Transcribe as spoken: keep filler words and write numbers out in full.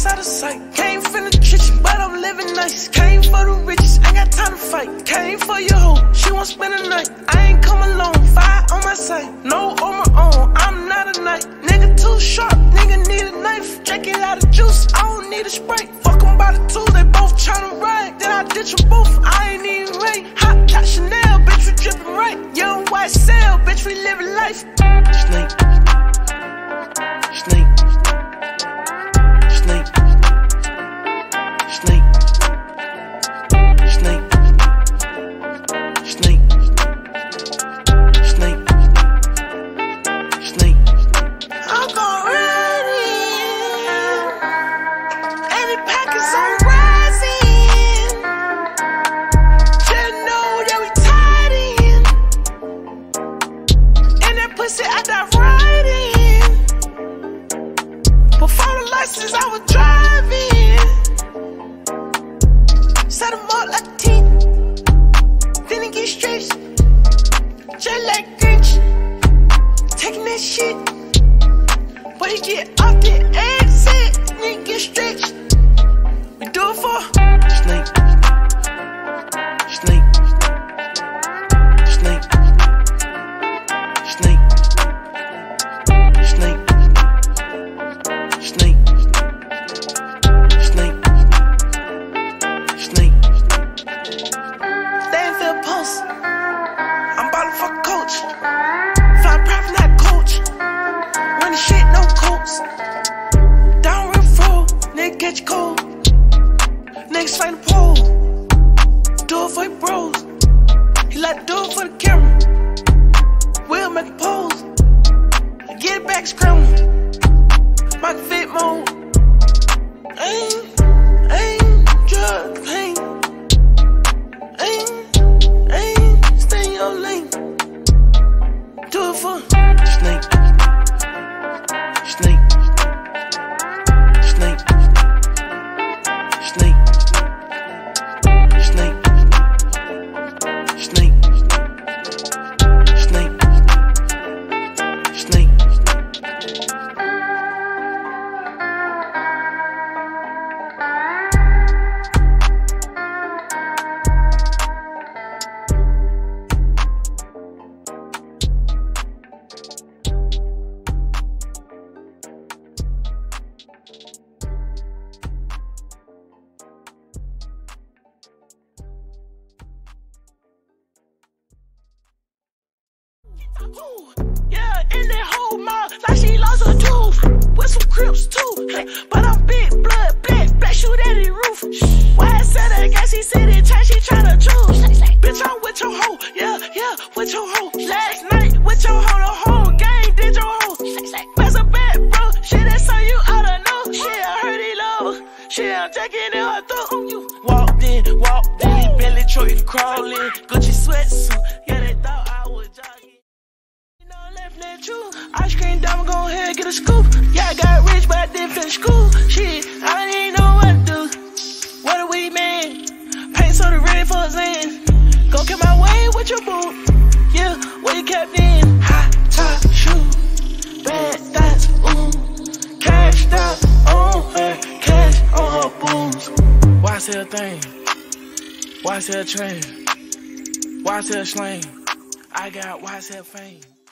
Rocks out of sight. Came from the trenches, but I'm living nice. Came for the riches, ain't got time to fight. Came for your hoe, she won't spend the night. I ain't come alone, fire on my side. No on my own, I'm not a knight. Nigga too sharp, nigga need a knife. Drink it out of juice, I don't need a Sprite. Fuck em by the two, they both tryna ride. Then I ditch them both, I ain't even right. Hightop Chanel, bitch, we drippin' right. Young white cell, bitch, we living life. Snake. Snake. Snake. Snake. Snake. Snake. Snake. Snake. I'm gon' ride in. Any pockets on rising. Just know that we tied in. And that pussy I dive right in. Before the license I was driving. Set him up like a team. Then he get stretched. Just like Grinch. Taking that shit. But he get off the exit. Then he get stretched. We do it for Snake. Snake. Snake. Snake. Snake. Snake. Snake. Snake. They ain't feel post. I'm ballin' for coach. Fly private, not coach. Running shit, no coats. Down riff road, nigga get you cold. Niggas fight the pole. Do it for your bros. He like to do it for the camera. We'll make a pose. Get it back, scramble. My fit mode. Aim, aim, drug pain. Aim, aim, stay in your lane. Do it for Snake. Snake. Snake. Snake. Snake. Snake. Snake. Snake. Ooh, yeah, in that whole mouth, like she lost her tooth. With some crips too, hey, but I'm big blood, black, black shoot at the roof. Why I said that guy, she said it, time she tryna choose. Bitch, I'm with your hoe, yeah, yeah, with your hoe. Last night, with your hoe, the whole gang did your hoe. That's a bad bro, shit, that's on you, I don't know. Shit, I heard it low, shit, I'm taking it all through. Walked in, walked in, belly truck, crawling, Gucci sweatsuit, yeah, they thought I was jogging. Ice cream diamond, go ahead, get a scoop. Yeah, I got rich, but I didn't finish school. Shit, I didn't even know what to do. What a weed man. Paint so the ready for his end. Go get my way with your boo. Yeah, what you kept in. High top shoe. Bad thoughts, ooh. Cashed out on her, cash on her booze. Why sell a thing? Why sell a train? Why sell a slang? I got why sell fame?